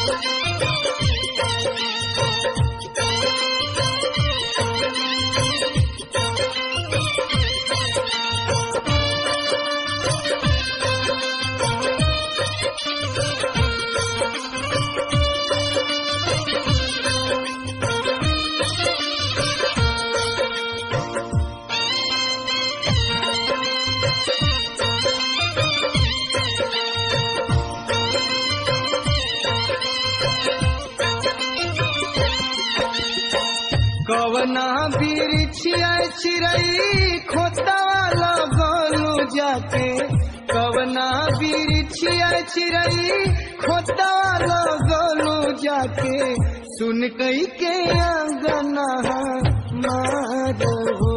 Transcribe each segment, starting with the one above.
कवना बिरछिया चिरई खोतवा लगलू जाके, कवना बिरछिया चिरई खोतवा लगलू जाके, सुन कई के अंगना मार हो।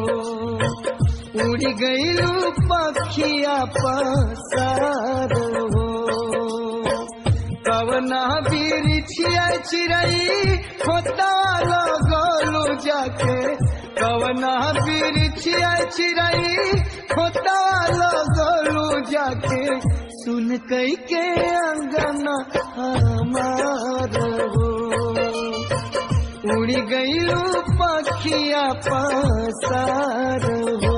उड़ गईलू पखिया पसार हो। कवना बिरछिया चिरई खोतवा लगलू जाके, कवना बिरछिया चिरई खोतवा लगलू जाके, सुन कई के अंगना हमार हो। उड़ गईलू पखिया पसार हो।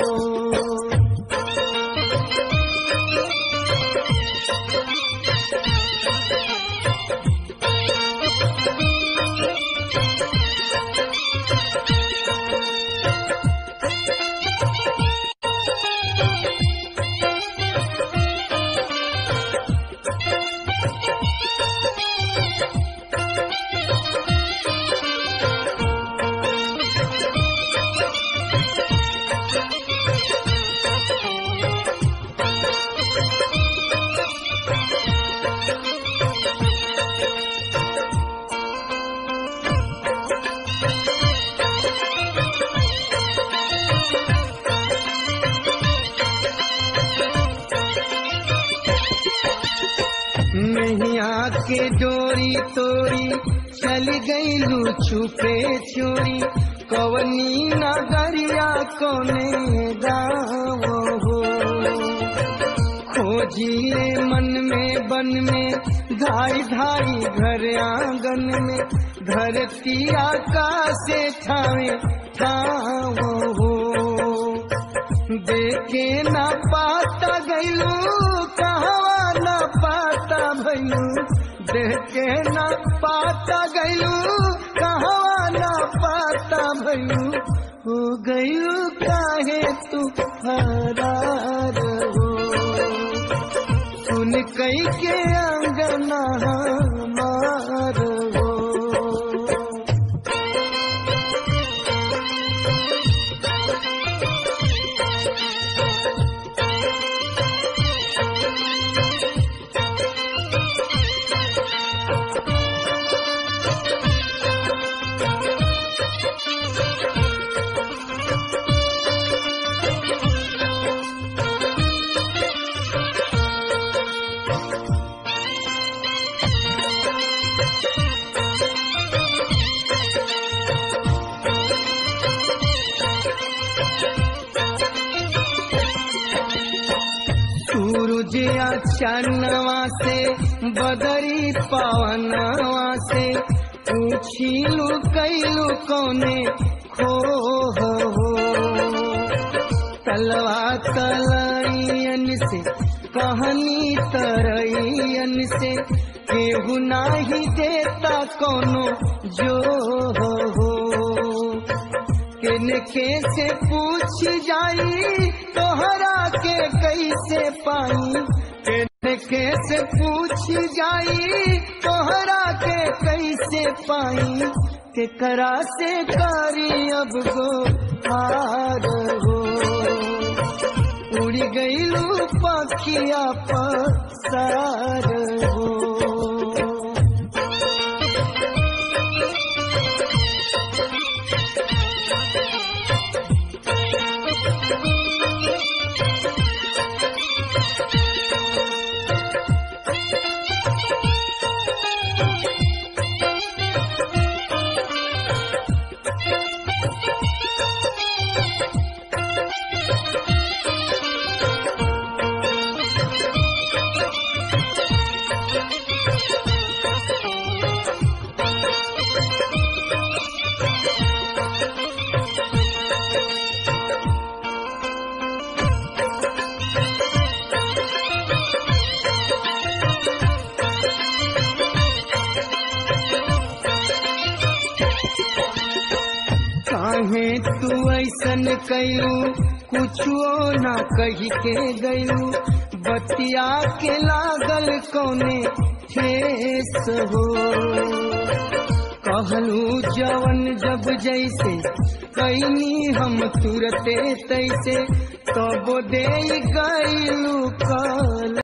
नैया के डोरी तोरी चल गईलू छुपे छोरी, कवनी नगरिया कोने गाँव हो। खोजिए मन में बन में धाई धाई घर आंगन में, धरती आकाश ठावे ठाव हो। देखे ना पाता गईलू कहवा ना पाता भैलू, देखे ना पाता गईलू कहवा ना पाता भैलू। हो गईलू काहे तू फरार हो। सुन कई के अंगना हमार हो। सूरज चनवा से बदरी पवनवा से, पूछीलू कैलू कौने खो हो। तलवा तलैयन से कहनी तरैयन से, केहू नाही देता कोनो जो हो। किनके से पूछ जाई तोहरा के कैसे पाई, किनके से पूछ जाई तोहरा के कैसे पाई। केकरा से करी अब गो हार हो। उड़ गईलू पखिया पसार हो। कहे तू ऐसन कैलू कुछो ना कही के गयू बतिया के लागल कौने ठेस हो कहलू जवन जब जैसे कैनी हम तुरते तैसे तब दे गयलू कल